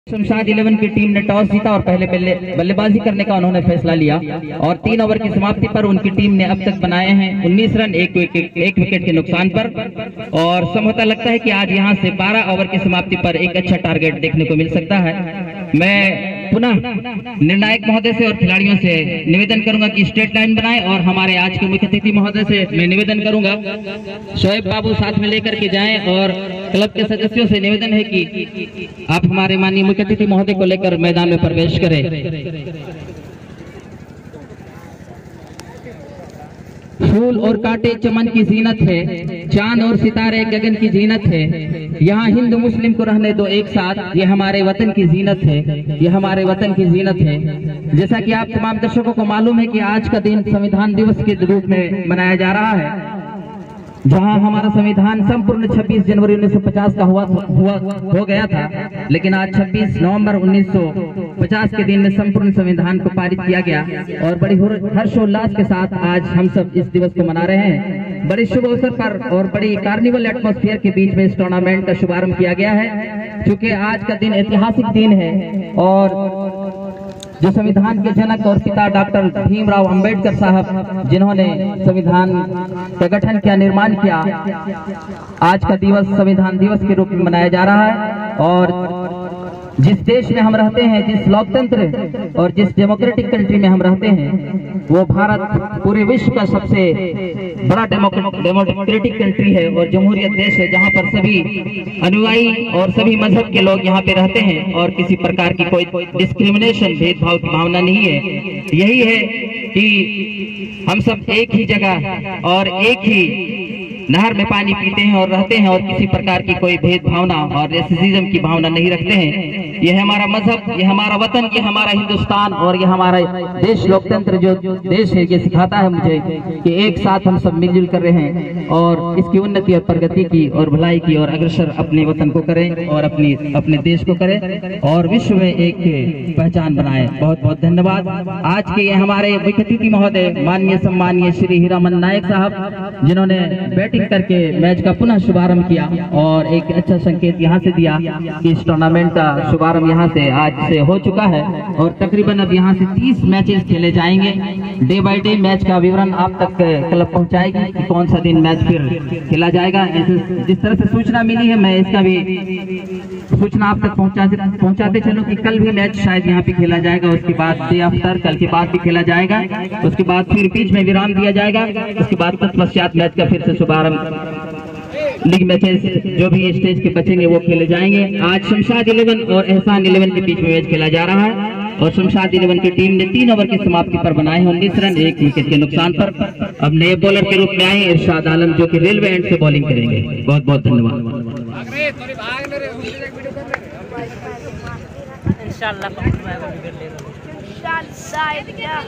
शमशाद 11 की टीम ने टॉस जीता और पहले बल्लेबाजी करने का उन्होंने फैसला लिया और 3 ओवर की समाप्ति पर उनकी टीम ने अब तक बनाए हैं 19 रन एक विकेट के नुकसान पर। और संभवतः लगता है कि आज यहां से 12 ओवर की समाप्ति पर एक अच्छा टारगेट देखने को मिल सकता है। मैं पुनः निर्णायक महोदय से और खिलाड़ियों से निवेदन करूंगा कि स्ट्रेट लाइन बनाएं और हमारे आज के मुख्य अतिथि महोदय से मैं निवेदन करूंगा शोएब बाबू साथ में लेकर के जाएं और क्लब के सदस्यों से निवेदन है कि आप हमारे माननीय मुख्य अतिथि महोदय को लेकर मैदान में प्रवेश करें। फूल और कांटे चमन की जीनत है, चांद और सितारे गगन की जीनत है, यहाँ हिंदू मुस्लिम को रहने दो एक साथ, ये हमारे वतन की जीनत है, ये हमारे वतन की जीनत है। जैसा कि आप तमाम दर्शकों को मालूम है कि आज का दिन संविधान दिवस के रूप में मनाया जा रहा है, जहां हमारा संविधान संपूर्ण 26 जनवरी 1950 का हो गया था, लेकिन आज 26 नवंबर 1950 के दिन में संपूर्ण संविधान को पारित किया गया और बड़ी हर्षोल्लास के साथ आज हम सब इस दिवस को मना रहे हैं। बड़े शुभ अवसर पर और बड़ी कार्निवल एटमॉस्फेयर के बीच में इस टूर्नामेंट का शुभारंभ किया गया है। क्योंकि आज का दिन ऐतिहासिक दिन है और जो संविधान के जनक और पिता डॉक्टर भीमराव अंबेडकर साहब जिन्होंने संविधान का गठन किया, निर्माण किया, आज का दिवस संविधान दिवस के रूप में मनाया जा रहा है। और जिस देश में हम रहते हैं, जिस लोकतंत्र और जिस डेमोक्रेटिक कंट्री में हम रहते हैं, वो भारत पूरे विश्व का सबसे बड़ा डेमोक्रेटिक कंट्री है और जमहूरियत देश है, जहां पर सभी अनुयायी और सभी मजहब के लोग यहाँ पे रहते हैं और किसी प्रकार की कोई डिस्क्रिमिनेशन, भेदभाव की भावना नहीं है। यही है कि हम सब एक ही जगह और एक ही नहर में पानी पीते हैं और रहते हैं और किसी प्रकार की कोई भेदभावना और रेसिज्म की भावना नहीं रखते हैं। यह हमारा मजहब, यह हमारा वतन, यह हमारा हिंदुस्तान और यह हमारा देश, लोकतंत्र जो देश है, ये सिखाता है मुझे कि एक साथ हम सब मिलजुल कर रहे हैं और इसकी उन्नति और प्रगति की और भलाई की और अग्रसर अपने वतन को करें और अपने देश को करें और विश्व में एक पहचान बनाए। बहुत बहुत धन्यवाद। आज के ये हमारे मुख्य अतिथि महोदय माननीय सम्मानीय श्री हीरामन नायक साहब, जिन्होंने बैटिंग करके मैच का पुनः शुभारंभ किया और एक अच्छा संकेत यहाँ से दिया कि इस टूर्नामेंट का शुभारंभ यहाँ से आज से हो चुका है और तकरीबन अब यहाँ से 30 मैचेस खेले जाएंगे। डे बाय डे मैच का विवरण आप तक क्लब पहुँचाएगी कि कौन सा दिन मैच फिर खेला जाएगा। जिस तरह से सूचना मिली है, मैं इसका भी सूचना आप तक पहुँचाते चलूँ कि कल भी मैच शायद यहाँ पे खेला जाएगा, उसके बाद डे आफ्टर कल के बाद भी खेला जाएगा, उसके बाद फिर बीच में विराम दिया जाएगा, उसके बाद तत्पश्चात मैच का फिर से शुभारंभ लीग मैचेस जो भी स्टेज के बचेंगे वो खेले जाएंगे। आज शमशाद 11 और एहसान 11 के बीच में मैच खेला जा रहा है और शमशाद 11 की टीम ने 3 ओवर की समाप्ति पर बनाए 19 रन एक विकेट के नुकसान पर। अब नए बॉलर के रूप में आए इरशाद आलम, जो कि रेलवे एंड से बॉलिंग करेंगे। बहुत बहुत धन्यवाद।